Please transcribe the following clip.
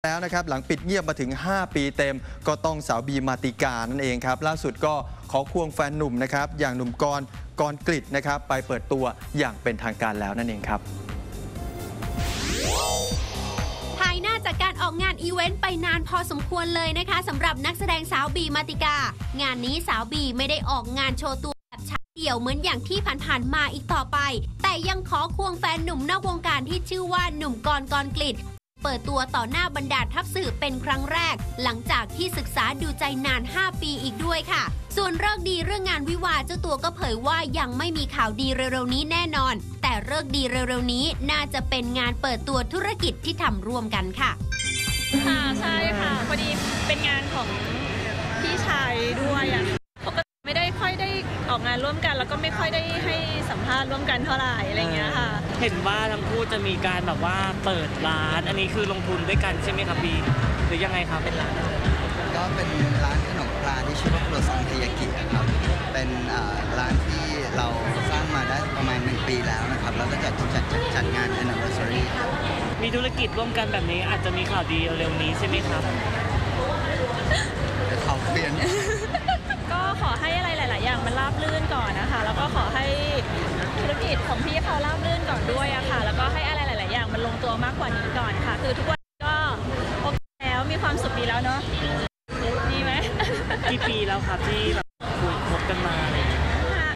แล้วนะครับหลังปิดเงียบมาถึง5 ปีเต็มก็ต้องสาวบีมาติกานั่นเองครับล่าสุดก็ขอควงแฟนหนุ่มนะครับอย่างหนุ่มกรกฤษนะครับไปเปิดตัวอย่างเป็นทางการแล้วนั่นเองครับหายหน้าจากการออกงานอีเวนต์ไปนานพอสมควรเลยนะคะสำหรับนักแสดงสาวบีมาติกางานนี้สาวบีไม่ได้ออกงานโชว์ตัวแบบฉากเดี่ยวเหมือนอย่างที่ผ่านๆมาอีกต่อไปแต่ยังขอควงแฟนหนุ่มนอกวงการที่ชื่อว่าหนุ่มกรกฤษเปิดตัวต่อหน้าบรรดาทัพสื่อเป็นครั้งแรกหลังจากที่ศึกษาดูใจนาน5 ปีอีกด้วยค่ะส่วนฤกษ์ดีเรื่องงานวิวาห์เจ้าตัวก็เผยว่ายังไม่มีข่าวดีเร็วๆนี้แน่นอนแต่ฤกษ์ดีเร็วๆนี้น่าจะเป็นงานเปิดตัวธุรกิจที่ทำร่วมกันค่ะใช่ค่ะพอดีเป็นงานของพี่ชายด้วยปกติไม่ได้ค่อยได้ออกงานร่วมกันแล้วก็ไม่ค่อยได้ให้สัมภาษณ์ร่วมกันเท่าไหร่อะไรเงี้ยค่ะเห็นว่าทั้งคู่จะมีการแบบว่าเปิดร้านอันนี้คือลงทุนด้วยกันใช่ไหมครับบีหรือยังไงครับเป็นร้านก็เป็นร้านขนมปลาที่ชื่อว่าครัวซองเทยากิครับเป็นร้านที่เราสร้างมาได้ประมาณ1 ปีแล้วนะครับแล้วก็จัดงาน anniversary มีธุรกิจร่วมกันแบบนี้อาจจะมีข่าวดีเร็วนี้ใช่ไหมครับเขาเปลี่ยนก็ขอให้อะไรหลายๆอย่างมันราบรื่นก่อนนะคะแล้วก็ขอให้ธุรกิจของพี่เขาราบรื่นก่อนด้วยอะค่ะแล้วก็ให้อะไรหลายๆอย่างมันลงตัวมากกว่านี้ก่อนค่ะคือทุกวันก็โอเคแล้วมีความสุขดีแล้วเนาะดีไหมกี่ปีแล้วครับที่แบบ